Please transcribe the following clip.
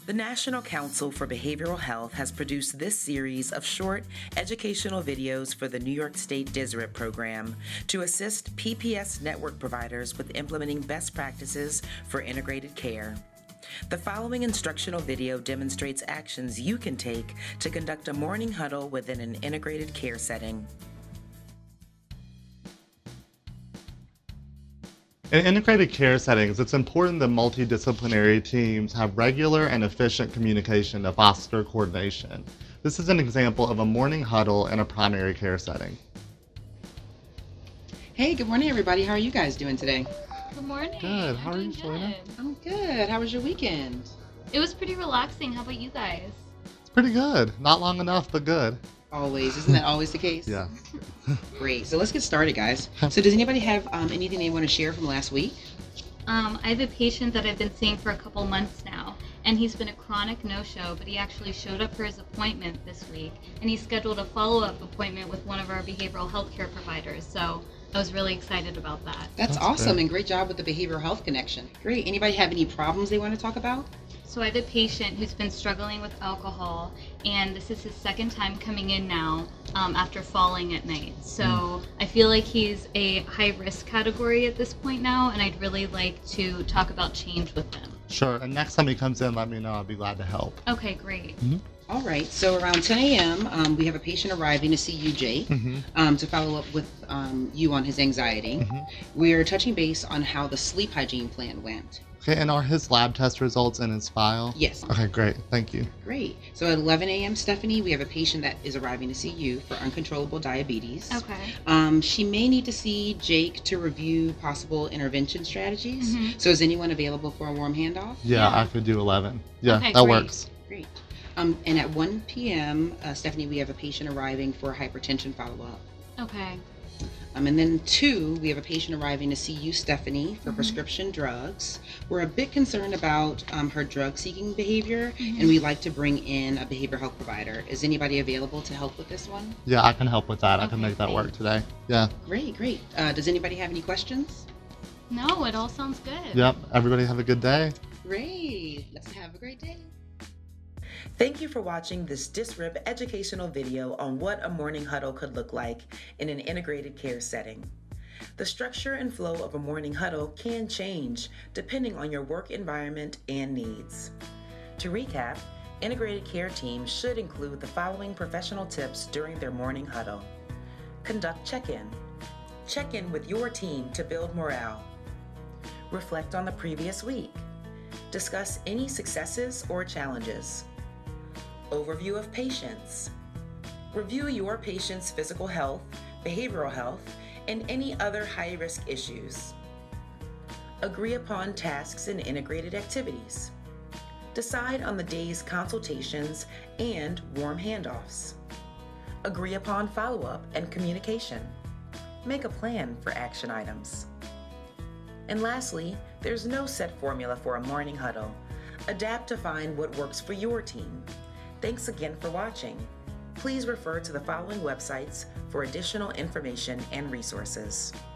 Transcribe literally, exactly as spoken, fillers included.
The National Council for Behavioral Health has produced this series of short educational videos for the New York State D S R I P program to assist P P S network providers with implementing best practices for integrated care. The following instructional video demonstrates actions you can take to conduct a morning huddle within an integrated care setting. In integrated care settings, it's important that multidisciplinary teams have regular and efficient communication to foster coordination. This is an example of a morning huddle in a primary care setting. Hey, good morning, everybody. How are you guys doing today? Good morning. Good. How I'm are you, doing Selena? good. I'm good. How was your weekend? It was pretty relaxing. How about you guys? It's pretty good. Not long enough, but good. Always. Isn't that always the case? Yeah. Great. So let's get started, guys. So does anybody have um, anything they want to share from last week? Um, I have a patient that I've been seeing for a couple months now, and he's been a chronic no-show, but he actually showed up for his appointment this week, and he scheduled a follow-up appointment with one of our behavioral health care providers. So I was really excited about that. That's, That's awesome, great. and great job with the behavioral health connection. Great. Anybody have any problems they want to talk about? So I have a patient who's been struggling with alcohol, and this is his second time coming in now um, after falling at night. So Mm. I feel like he's a high-risk category at this point now, and I'd really like to talk about change with him. Sure. And next time he comes in, let me know. I'll be glad to help. Okay, great. All right. So around ten a.m., um, we have a patient arriving to see you, Jake, Mm-hmm. um, to follow up with um, you on his anxiety. Mm-hmm. We're touching base on how the sleep hygiene plan went. Okay, and are his lab test results in his file? Yes. Okay, great. Thank you. Great. So at eleven a.m., Stephanie, we have a patient that is arriving to see you for uncontrollable diabetes. Okay. Um, she may need to see Jake to review possible intervention strategies. Mhm. So is anyone available for a warm handoff? Yeah, Yeah. I could do eleven. Yeah, Okay, that great. works. Great. Um, and at one p.m., uh, Stephanie, we have a patient arriving for a hypertension follow-up. Okay. Um, and then two, we have a patient arriving to see you, Stephanie, for Mhm. prescription drugs. We're a bit concerned about um, her drug-seeking behavior, Mhm. and we'd like to bring in a behavioral health provider. Is anybody available to help with this one? Yeah, I can help with that. I can Okay, make that work thanks. today. Yeah. Great, great. Uh, does anybody have any questions? No, it all sounds good. Yep. Everybody have a good day. Great. Let's have a great day. Thank you for watching this D S R I P educational video on what a morning huddle could look like in an integrated care setting. The structure and flow of a morning huddle can change depending on your work environment and needs. To recap, integrated care teams should include the following professional tips during their morning huddle. Conduct check-in. Check in with your team to build morale. Reflect on the previous week. Discuss any successes or challenges. Overview of patients. Review your patient's physical health, behavioral health, and any other high-risk issues. Agree upon tasks and integrated activities. Decide on the day's consultations and warm handoffs. Agree upon follow-up and communication. Make a plan for action items. And lastly, there's no set formula for a morning huddle. Adapt to find what works for your team. Thanks again for watching. Please refer to the following websites for additional information and resources.